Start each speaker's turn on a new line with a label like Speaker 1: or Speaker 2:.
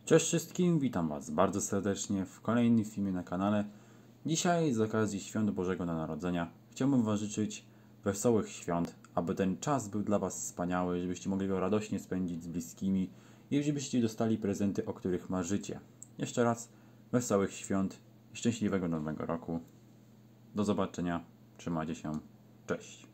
Speaker 1: Cześć wszystkim, witam Was bardzo serdecznie w kolejnym filmie na kanale. Dzisiaj z okazji Świąt Bożego Narodzenia chciałbym Wam życzyć wesołych świąt, aby ten czas był dla Was wspaniały, żebyście mogli go radośnie spędzić z bliskimi i żebyście dostali prezenty, o których marzycie. Jeszcze raz wesołych świąt i szczęśliwego nowego roku. Do zobaczenia, trzymajcie się, cześć.